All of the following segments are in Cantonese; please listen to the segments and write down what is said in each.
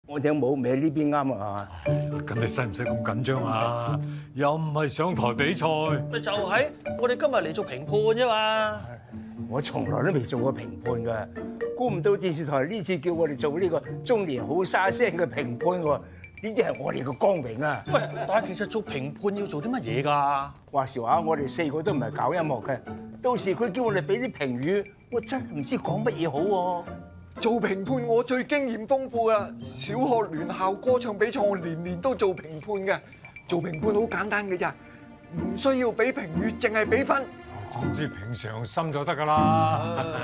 我哋冇歪呢邊啱啊！ 咁你使唔使咁緊張啊？又唔係上台比賽， 咪就係我哋今日嚟做評判啫嘛。 我從來都未做過評判㗎，估唔到電視台呢次叫我哋做呢個中年好沙聲嘅評判喎，呢啲係我哋嘅光榮啊！ 喂，但係其實做評判要做啲乜嘢㗎？ 話時話，我哋4個都唔係搞音樂嘅，到時佢叫我哋俾啲評語，我真係唔知講乜嘢好喎。 做評判我最經驗豐富啊！小學聯校歌唱比賽我年年都做評判嘅。做評判好簡單嘅咋，唔需要俾評語，淨係俾分。 總之平常心就得㗎啦。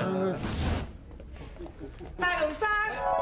大龍生，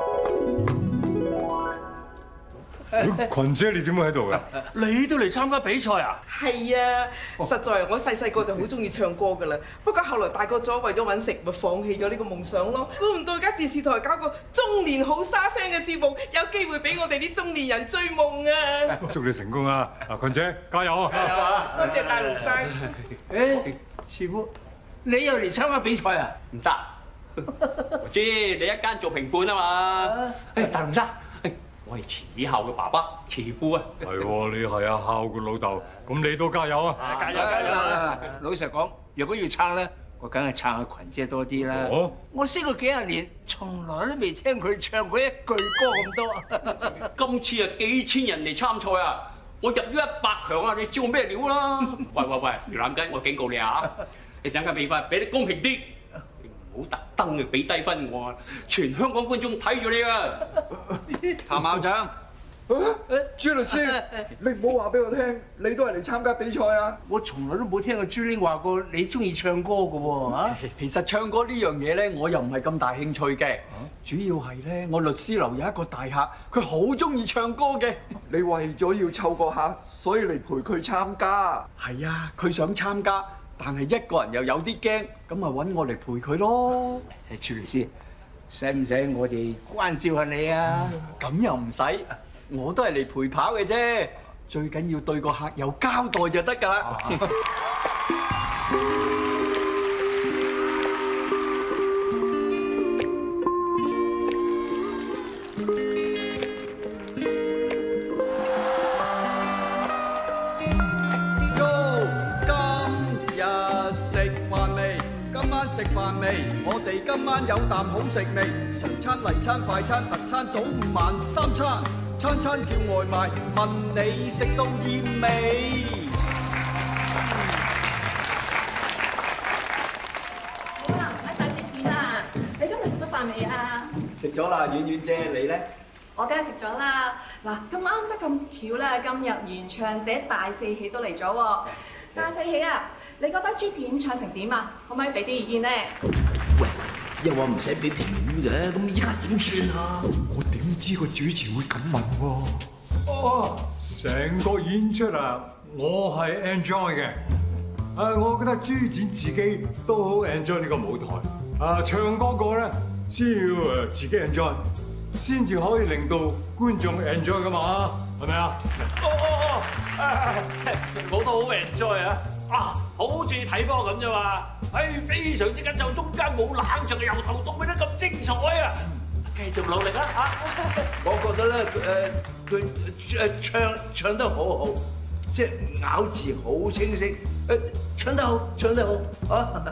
群姐你點會喺度㗎？ 你都嚟參加比賽啊？ 係啊，實在我細細個就好中意唱歌噶啦，不過後來大個咗，為咗揾食，咪放棄咗呢個夢想咯。估唔到而家電視台搞個中年好沙聲嘅節目，有機會俾我哋啲中年人追夢啊！ 祝你成功啊！啊，群姐加油啊！ 多謝大龍生。 誒，師傅，你又嚟參加比賽啊？ 唔得，我知你一間做評判啊嘛。誒，大龍生，我係慈子孝嘅爸爸，慈父啊。 係喎，你係阿孝嘅老豆，咁你都加油啊！ 加油加油！ 老實講，如果要撐咧，我梗係撐下群姐多啲啦。 哦， 我識佢幾廿年，從來都未聽佢唱過一句歌咁多。 今次啊幾千人嚟參賽啊，我入咗100強啊！你知我咩料啦？喂，魚腩雞，我警告你啊！你陣間比分俾你公平啲。唔好特登嘅俾低分我啊！全香港觀眾睇住你啊！譚校長， 朱律師，你唔好話俾我聽，你都係嚟參加比賽啊！ 我從來都冇聽過朱玲話過你中意唱歌嘅喎嚇。 其實唱歌呢樣嘢咧，我又唔係咁大興趣嘅。主要係咧，我律師樓有一個大客，佢好中意唱歌嘅。 你為咗要湊個客，所以嚟陪佢參加。 係啊，佢想參加，但係一個人又有啲驚，咁咪揾我嚟陪佢咯。 朱律師，使唔使我哋關照下你啊？ 咁又唔使，我都係嚟陪跑嘅啫。最緊要對個客有交代就得㗎啦。食飯未？我哋今晚有啖好食味，常餐、例餐、快餐、特餐、早午晚3餐，餐餐叫外賣，問你食到厭未？ 好啦，唔該曬轉片啦。你今日食咗飯未啊？ 食咗啦，婉婉姐，你咧？ 我梗係食咗啦。嗱，咁啱得咁巧啦，今日原唱者大四喜都嚟咗喎。大四喜啊！你覺得朱子演唱成點啊？可唔可以俾啲意見咧？ 喂，又話唔使俾評語嘅，咁依家點算啊？ 我點知個主持會咁問喎？ 哦，成個演出啊，我係 enjoy 嘅。我覺得朱展自己都好 enjoy 呢個舞台。唱歌個咧先要自己 enjoy，先至可以令到觀眾 enjoy 噶嘛，係咪啊？ 我都好 enjoy 啊！好似睇波咁啫嘛，非常之緊湊，中間冇冷場，由頭到尾都咁精彩啊！繼續努力啦嚇！ 我覺得咧，佢唱得好好，即係咬字好清晰，唱得好啊！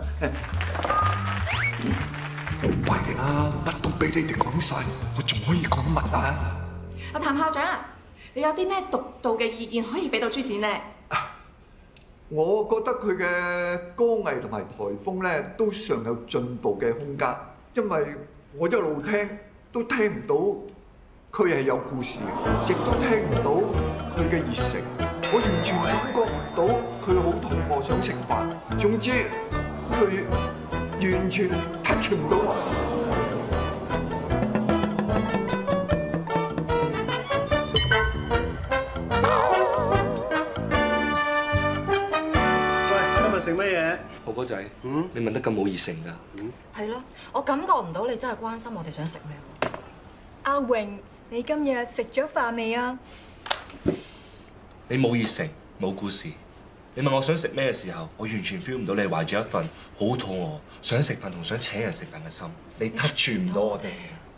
喂啦，乜都俾你哋講晒，我仲可以講乜啊？ 阿譚校長，你有啲咩獨到嘅意見可以俾到朱展咧？ 我覺得佢嘅歌藝同埋台風咧都尚有進步嘅空間，因為我一路聽都聽唔到佢係有故事嘅，亦都聽唔到佢嘅熱誠，我完全感覺唔到佢好肚餓想食飯。總之，佢完全 touch 唔到我。 食乜嘢？ 豪哥仔，你問得咁冇熱誠㗎？ 係咯，我感覺唔到你真係關心我哋想食咩。 阿榮，你今日食咗飯未啊？ 你冇熱誠，冇故事。你問我想食咩嘅時候，我完全 feel 唔到你懷住一份好肚餓、想食飯同想請人食飯嘅心。你 touch 唔到我哋。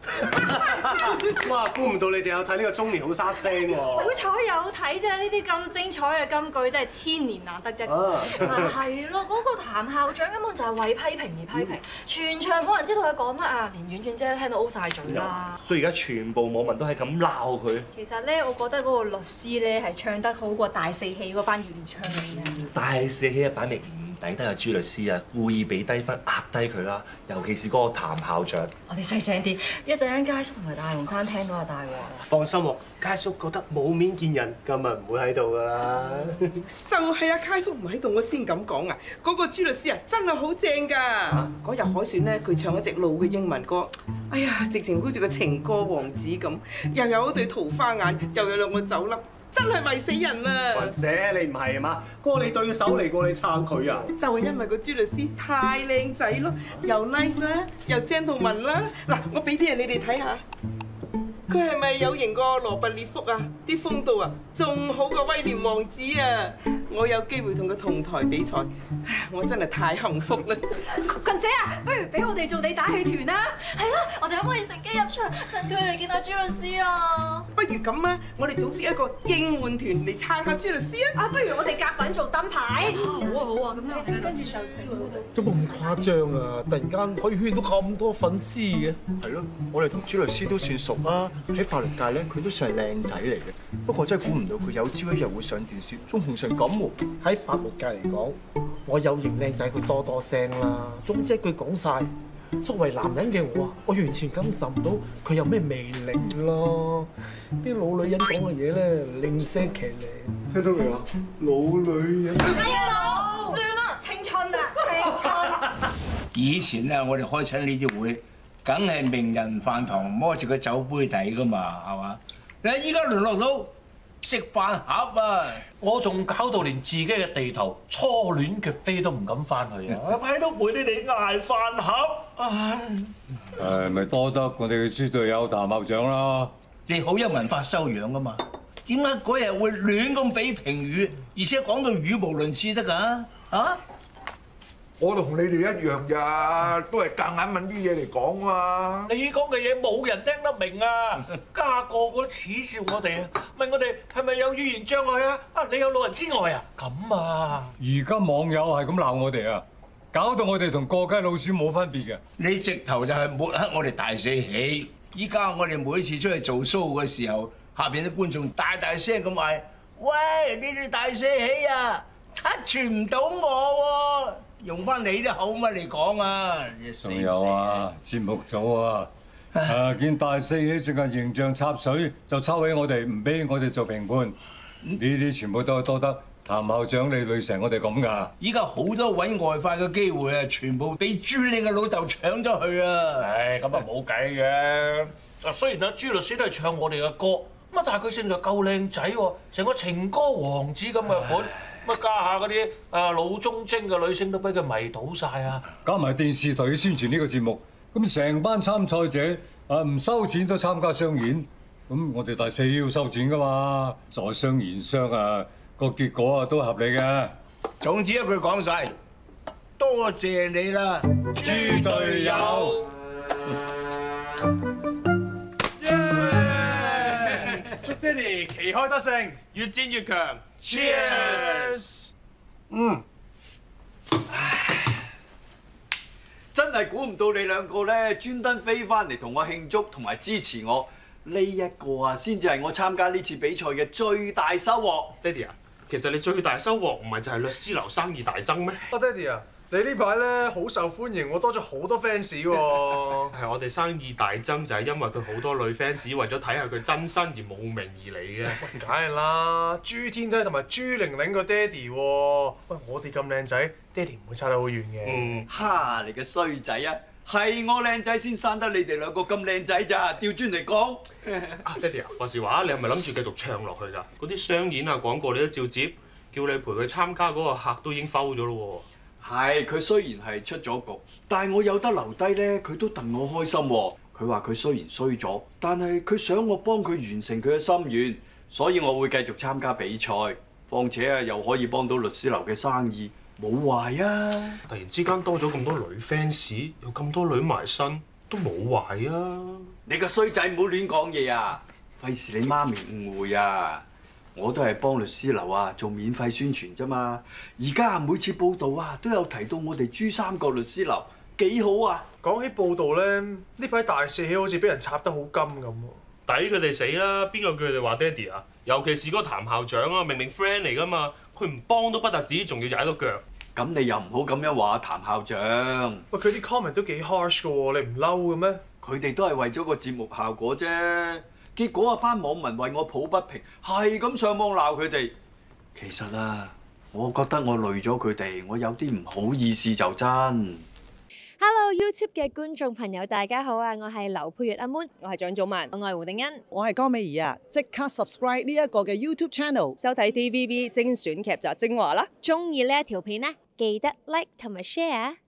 哇！估唔到你哋有睇呢個中年好沙聲喎。 好彩有睇啫，呢啲咁精彩嘅金句真係千年難得一見。 咪係咯，嗰個譚校長根本就係為批評而批評，全場冇人知道佢講乜啊，連婉婉姐聽到 O 晒嘴啦。 到而家全部網民都係咁鬧佢。 其實咧，我覺得嗰個律師咧係唱得好過大四喜嗰班原唱嘅。 大四喜一擺明唔抵得阿朱律師啊，故意俾低分壓低佢啦，尤其是嗰個譚校長。 我哋細聲啲，一陣間佳叔同埋大龍山聽到就大鑊啦。 放心喎，佳叔覺得冇面見人，今日唔會喺度噶啦。 就係啊，佳叔唔喺度，我先咁講啊！嗰個朱律師啊，真係好正㗎。嗰日海選咧，佢唱一隻老嘅英文歌，哎呀，直情好似個情歌王子咁，又有一對桃花眼，又有兩個酒粒。真係迷死人啦！ 或者你唔係啊嘛？過你對手嚟過你撐佢啊？ 就係因為個朱律師太靚仔咯，又 nice 啦，又 gentleman 啦。嗱，我俾啲人你哋睇下，佢係咪有型過羅拔列福啊？啲風度啊，仲好過威廉王子啊！我有機會同佢同台比賽，我真係太幸福啦！ 群姐啊，不如俾我哋做你打氣團啦！ 係咯，我哋可唔可以乘機入場近距離見下朱律師啊？ 不如咁啊，我哋組織一個應援團嚟撐下朱律師啊！ 不如我哋夾份做燈牌。 好啊好啊，咁咧我哋跟住就都冇咁誇張啊！突然間可以圈到咁多粉絲嘅。 係咯，我哋同朱律師都算熟啊！喺法律界咧，佢都算係靚仔嚟嘅。不過真係估唔到佢有朝一日會上電視，仲紅成咁喎！ 喺法律界嚟講，我有型靚仔佢多多聲啦。總之一句講晒，作為男人嘅我完全感受唔到佢有咩魅力咯。啲老女人講嘅嘢咧，零舍騎呢。 聽到未啊？老女人。 哎呀老，算啦，青春啊，青春。 以前咧，我哋開親呢啲會，梗係名人飯堂摸住個酒杯底噶嘛，係嘛？你依家淪落到食飯盒啊！ 我仲搞到連自己嘅地頭初戀嘅飛都唔敢翻去啊！喺度陪你哋捱飯盒。 誒，咪多得我哋嘅豬隊友譚校長啦！ 你好有文化修養噶嘛？點解嗰日會亂咁俾評語，而且講到語無倫次得㗎？啊！ 我同你哋一樣咋，都係夾硬揾啲嘢嚟講啊！ 你講嘅嘢冇人聽得明啊！家個個都恥笑我哋啊！問我哋係咪有語言障礙啊？啊，你有老人之外啊？咁啊！ 而家網友係咁鬧我哋啊，搞到我哋同過街老鼠冇分別嘅。 你直頭就係抹黑我哋大四喜。依家我哋每次出去做 show 嘅時候，下邊啲觀眾大大聲咁嗌：喂，你哋大四喜啊，touch唔到我喎！用翻你啲口乜嚟講啊！ 仲有啊，節目組啊，見大四喜淨係形象插水，就抽起我哋，唔俾我哋做評判。呢啲全部都係多得譚校長你累成我哋咁㗎。 依家好多揾外快嘅機會啊，全部俾朱你嘅老豆搶咗去啊！ 唉，咁啊冇計嘅。嗱，雖然阿朱律師都係唱我哋嘅歌，咁啊，但係佢勝在夠靚仔喎，成個情歌王子咁嘅款。乜家下嗰啲老中精嘅女星都俾佢迷倒晒啊！ 加埋電視台宣傳呢個節目，咁成班參賽者唔收錢都參加商演，咁我哋大四要收錢噶嘛，在商言商啊，個結果都合理嘅。 總之一句講晒，多謝你啦，豬隊友！ 祝爹哋旗開得勝，越戰越強 ！Cheers！ 真係估唔到你兩個咧，專登飛翻嚟同我慶祝同埋支持我。呢一個啊，先至係我參加呢次比賽嘅最大收穫。 爹哋啊，其實你最大收穫唔係就係律師樓生意大增咩？ 爹哋啊，你呢排咧好受歡迎，我多咗好多 fans 喎。 係我哋生意大增就係因為佢好多女 fans 為咗睇下佢真身而慕名而嚟嘅。 梗係啦，朱天梯同埋朱玲玲個爹哋喎。喂，我哋咁靚仔，爹哋唔會差得好遠嘅。 哈！你個衰仔啊！係我靚仔先生得你哋兩個咁靚仔咋？調轉嚟講。 爹哋啊，話時話，你係咪諗住繼續唱落去㗎？嗰啲商演啊、廣告你都照接，叫你陪佢參加嗰個客都已經摟咗咯喎。 係，佢雖然係出咗局，但係我有得留低咧，佢都戥我開心喎。佢話佢雖然衰咗，但係佢想我幫佢完成佢嘅心願，所以我會繼續參加比賽。況且啊，又可以幫到律師樓嘅生意，冇壞啊！ 突然之間多咗咁多女 fans，有咁多女埋身， 都冇壞啊！ 你個衰仔唔好亂講嘢啊！費事你媽咪誤會啊！我都係幫律師樓啊做免費宣傳啫嘛。而家每次報道啊都有提到我哋珠三角律師樓，幾好啊！ 講起報道咧，呢排大四喜好似俾人插得好金咁喎。 抵佢哋死啦！邊個叫佢哋話爹哋啊？尤其是嗰個譚校長啊，明明 friend 嚟噶嘛，佢唔幫都不特止，仲要踩到腳。 咁你又唔好咁樣話譚校長。 喂，佢啲 comment 都幾 harsh 噶喎，你唔嬲嘅咩？ 佢哋都係為咗個節目效果啫。結果啊，班網民為我抱不平，係咁上網鬧佢哋。其實啊，我覺得我累咗佢哋，我有啲唔好意思就真。 Hello YouTube 嘅觀眾朋友，大家好啊！我係劉佩玥阿 Moon， 我係蔣祖文， 我係胡定欣， 我係江美儀啊！即刻 subscribe 呢一個嘅 YouTube channel，收睇 TVB 精選劇集精華啦！ 中意呢一條片呢，記得 like 同埋 share。